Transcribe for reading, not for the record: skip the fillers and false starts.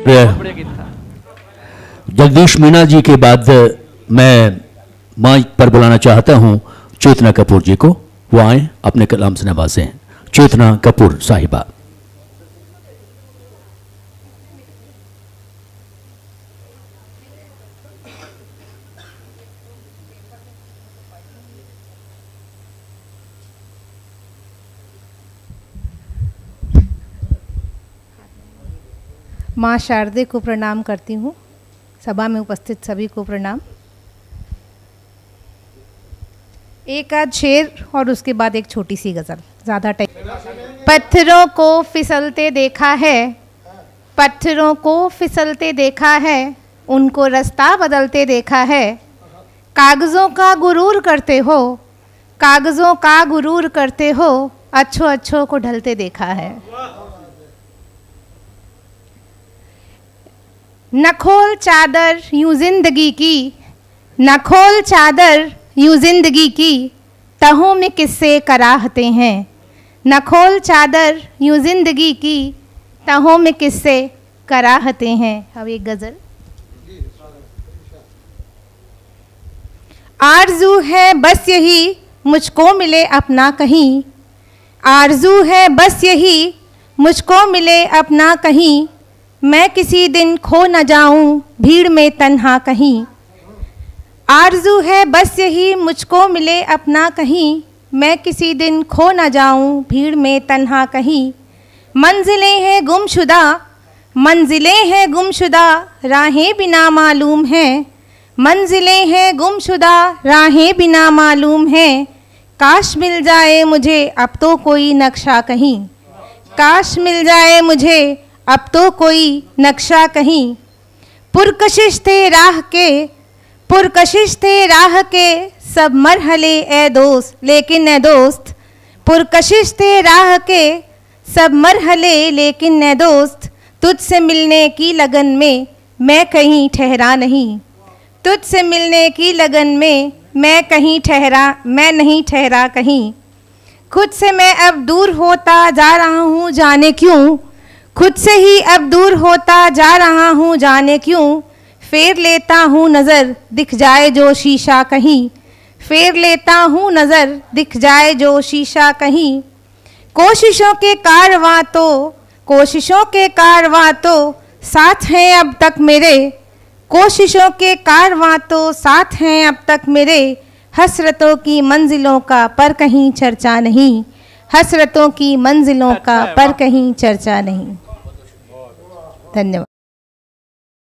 जगदीश मीणा जी के बाद मैं माइक पर बुलाना चाहता हूं चेतना कपूर जी को। वो आए, अपने कलाम से नवाजें। चेतना कपूर साहिबा। माँ शारदे को प्रणाम करती हूँ। सभा में उपस्थित सभी को प्रणाम। एक आध शेर और उसके बाद एक छोटी सी गज़ल, ज़्यादा टाइम। पत्थरों को फिसलते देखा है, पत्थरों को फिसलते देखा है, उनको रास्ता बदलते देखा है। कागज़ों का गुरूर करते हो, कागज़ों का गुरूर करते हो, अच्छों अच्छों को ढलते देखा है। न खोल चादर यूं जिंदगी की, न खोल चादर यूं जिंदगी की, तहों में किस्से कराहते हैं। न खोल चादर यूं जिंदगी की, तहों में किस्से कराहते हैं। अब एक गज़ल। आरज़ू है बस यही मुझको मिले अपना कहीं, आरज़ू है बस यही मुझको मिले अपना कहीं, मैं किसी दिन खो न जाऊं भीड़ में तन्हा कहीं। आरज़ू है बस यही मुझको मिले अपना कहीं, मैं किसी दिन खो न जाऊं भीड़ में तन्हा कहीं। मंजिलें हैं गुमशुदा, मंजिलें हैं गुमशुदा, राहें बिना मालूम हैं। मंजिलें हैं गुमशुदा, राहें बिना मालूम हैं। काश मिल जाए मुझे अब तो कोई नक्शा कहीं, काश मिल जाए मुझे अब तो कोई नक्शा कहीं। पुरकशिश थे राह के, पुरकशिश थे राह के सब मरहले ए दोस्त, लेकिन ए दोस्त। पुरकशिश थे राह के सब मरहले, लेकिन ए दोस्त। तुझसे मिलने की लगन में मैं कहीं ठहरा नहीं, तुझसे मिलने की लगन में मैं कहीं ठहरा, मैं नहीं ठहरा कहीं। खुद से मैं अब दूर होता जा रहा हूँ जाने क्यों, खुद से ही अब दूर होता जा रहा हूँ जाने क्यों। फेर लेता हूँ नज़र दिख जाए जो शीशा कहीं, फेर लेता हूँ नज़र दिख जाए जो शीशा कहीं। कोशिशों के कारवां तो, कोशिशों के कारवां तो साथ हैं अब तक मेरे, कोशिशों के कारवां तो साथ हैं अब तक मेरे। हसरतों की मंजिलों का पर कहीं चर्चा नहीं, हसरतों की मंजिलों का पर कहीं चर्चा नहीं। धन्यवाद।